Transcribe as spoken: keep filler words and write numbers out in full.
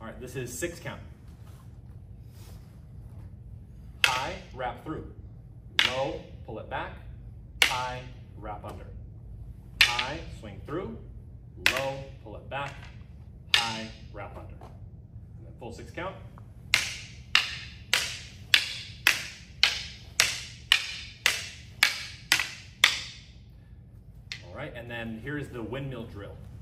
All right, this is six count. High, wrap through. Low, pull it back. High, wrap under. High, swing through. Low, pull it back. High, wrap under. And then full six count. All right, and then here's the windmill drill.